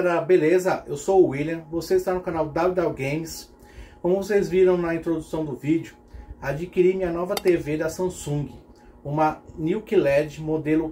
galera, beleza? Eu sou o William, você está no canal WW Games. Como vocês viram na introdução do vídeo, adquiri minha nova TV da Samsung, uma New QLED modelo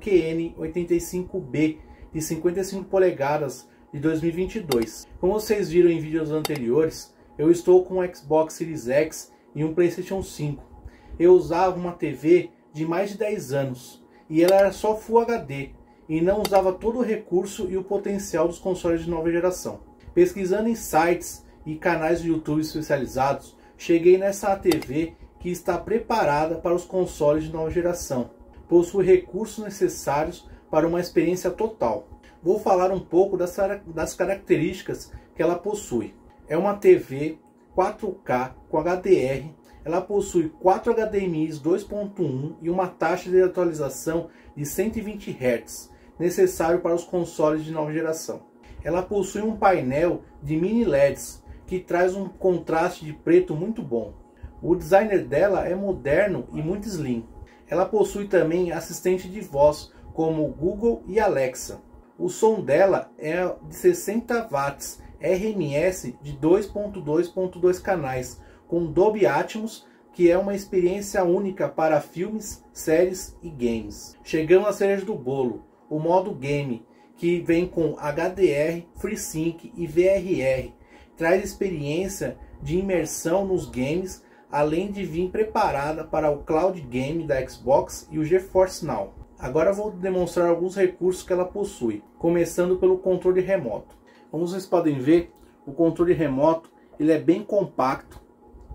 QN85B de 55 polegadas de 2022. Como vocês viram em vídeos anteriores, eu estou com um Xbox Series X e um PlayStation 5. Eu usava uma TV de mais de 10 anos e ela era só Full HD e não usava todo o recurso e o potencial dos consoles de nova geração. Pesquisando em sites e canais de YouTube especializados, cheguei nessa TV que está preparada para os consoles de nova geração. Possui recursos necessários para uma experiência total. Vou falar um pouco das características que ela possui. É uma TV 4K com HDR. Ela possui 4 HDMI 2.1 e uma taxa de atualização de 120 Hz, necessário para os consoles de nova geração. Ela possui um painel de mini LEDs que traz um contraste de preto muito bom. O designer dela é moderno e muito slim. Ela possui também assistente de voz como Google e Alexa. O som dela é de 60 watts RMS de 2.2.2 canais com Dolby Atmos, que é uma experiência única para filmes, séries e games. Chegamos à cereja do bolo, o modo game, que vem com HDR, FreeSync e VRR. Traz experiência de imersão nos games, além de vir preparada para o Cloud Game da Xbox e o GeForce Now. Agora vou demonstrar alguns recursos que ela possui, começando pelo controle remoto. Como vocês podem ver, o controle remoto ele é bem compacto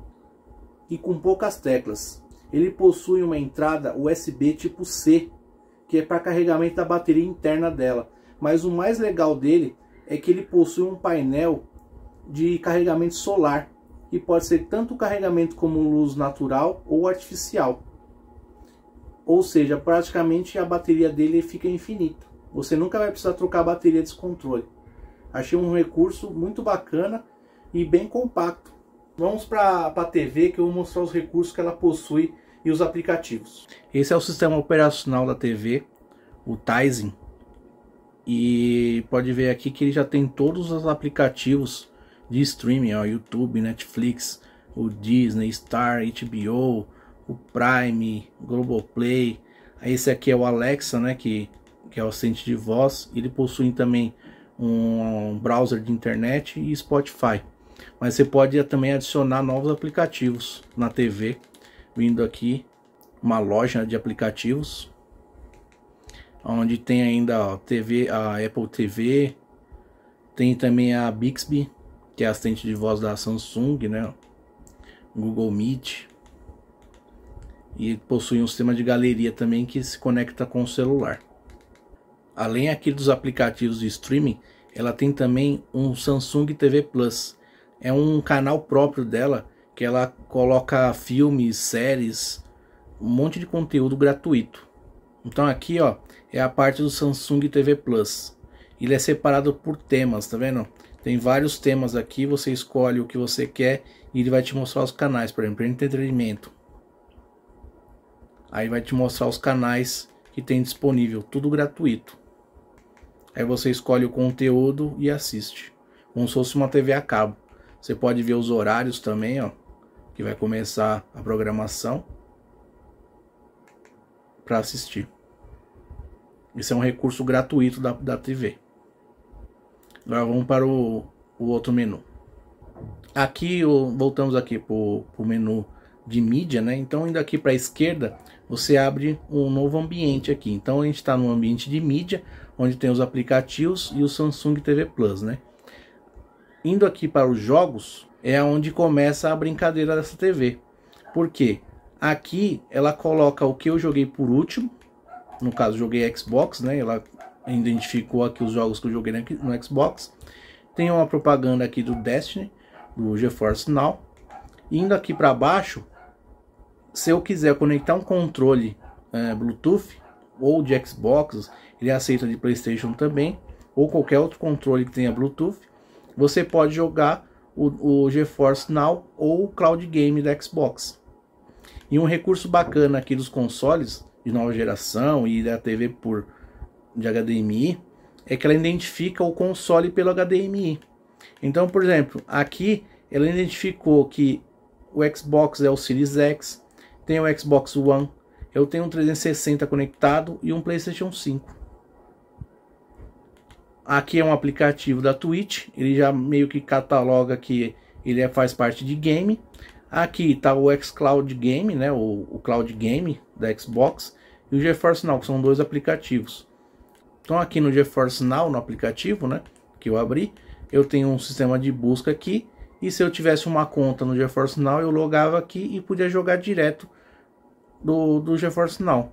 e com poucas teclas. Ele possui uma entrada USB tipo C, que é para carregamento da bateria interna dela. Mas o mais legal dele é que ele possui um painel de carregamento solar, que pode ser tanto carregamento como luz natural ou artificial. Ou seja, praticamente a bateria dele fica infinita. Você nunca vai precisar trocar a bateria desse controle. Achei um recurso muito bacana e bem compacto. Vamos para a TV, que eu vou mostrar os recursos que ela possui e os aplicativos. Esse é o sistema operacional da TV, o Tizen. E pode ver aqui que ele já tem todos os aplicativos de streaming, ó, YouTube, Netflix, o Disney, Star, HBO, o Prime, Globoplay. Esse aqui é o Alexa, né, que é o assistente de voz. Ele possui também um browser de internet e Spotify. Mas você pode também adicionar novos aplicativos na TV, vindo aqui uma loja de aplicativos, onde tem ainda a Apple TV, tem também a Bixby, que é a assistente de voz da Samsung, né? Google Meet, e possui um sistema de galeria também que se conecta com o celular. Além aqui dos aplicativos de streaming, ela tem também um Samsung TV Plus. É um canal próprio dela, que ela coloca filmes, séries, um monte de conteúdo gratuito. Então aqui, ó, é a parte do Samsung TV Plus. Ele é separado por temas, tá vendo? Tem vários temas aqui, você escolhe o que você quer e ele vai te mostrar os canais, por exemplo, entretenimento. Aí vai te mostrar os canais que tem disponível, tudo gratuito. Aí você escolhe o conteúdo e assiste, como se fosse uma TV a cabo. Você pode ver os horários também, ó, que vai começar a programação para assistir. Esse é um recurso gratuito da TV. Agora vamos para o outro menu. Aqui voltamos aqui para o menu de mídia, né? Então indo aqui para a esquerda, você abre um novo ambiente aqui. Então a gente está no ambiente de mídia, onde tem os aplicativos e o Samsung TV Plus, né? Indo aqui para os jogos, é onde começa a brincadeira dessa TV. Por quê? Aqui ela coloca o que eu joguei por último. No caso, joguei Xbox, né? Ela identificou aqui os jogos que eu joguei no Xbox. Tem uma propaganda aqui do Destiny, do GeForce Now. Indo aqui para baixo, se eu quiser conectar um controle Bluetooth ou de Xbox, ele aceita de PlayStation também, ou qualquer outro controle que tenha Bluetooth. Você pode jogar o GeForce Now ou o Cloud Game da Xbox. E um recurso bacana aqui dos consoles de nova geração e da TV de HDMI é que ela identifica o console pelo HDMI. Então, por exemplo, aqui ela identificou que o Xbox é o Series X, tem o Xbox One, eu tenho um 360 conectado e um PlayStation 5. Aqui é um aplicativo da Twitch, ele já meio que cataloga que ele faz parte de game. Aqui está o xCloud Game, né, o Cloud Game da Xbox, e o GeForce Now, que são dois aplicativos. Então aqui no GeForce Now, no aplicativo, né, que eu abri, eu tenho um sistema de busca aqui, e se eu tivesse uma conta no GeForce Now, eu logava aqui e podia jogar direto do GeForce Now.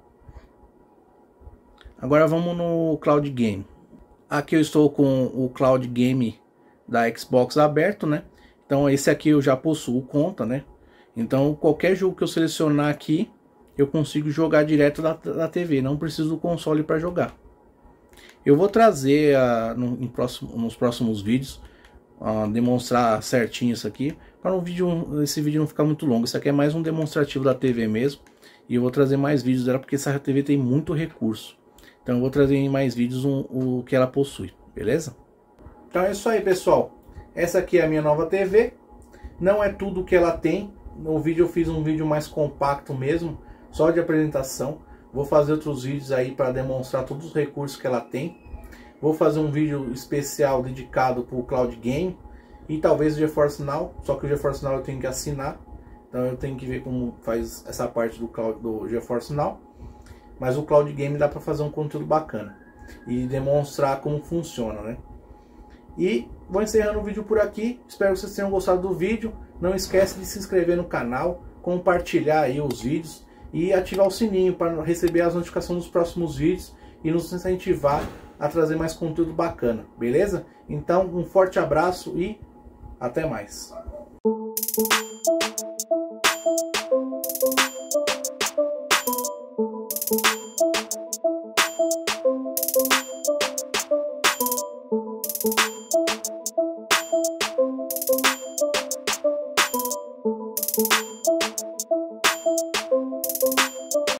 Agora vamos no Cloud Game. Aqui eu estou com o Cloud Game da Xbox aberto, né? Então esse aqui eu já possuo conta, né? Então qualquer jogo que eu selecionar aqui, eu consigo jogar direto da TV, não preciso do console para jogar. Eu vou trazer nos próximos vídeos, demonstrar certinho isso aqui, para esse vídeo não ficar muito longo. Isso aqui é mais um demonstrativo da TV mesmo, e eu vou trazer mais vídeos dela, porque essa TV tem muito recurso. Então eu vou trazer em mais vídeos o que ela possui, beleza? Então é isso aí, pessoal. Essa aqui é a minha nova TV. Não é tudo que ela tem. No vídeo eu fiz um vídeo mais compacto mesmo, só de apresentação. Vou fazer outros vídeos aí para demonstrar todos os recursos que ela tem. Vou fazer um vídeo especial dedicado para o Cloud Game e talvez o GeForce Now. Só que o GeForce Now eu tenho que assinar, então eu tenho que ver como faz essa parte do GeForce Now. Mas o Cloud Game dá para fazer um conteúdo bacana e demonstrar como funciona, né? E vou encerrando o vídeo por aqui. Espero que vocês tenham gostado do vídeo. Não esquece de se inscrever no canal, compartilhar aí os vídeos e ativar o sininho para receber as notificações dos próximos vídeos e nos incentivar a trazer mais conteúdo bacana, beleza? Então um forte abraço e até mais.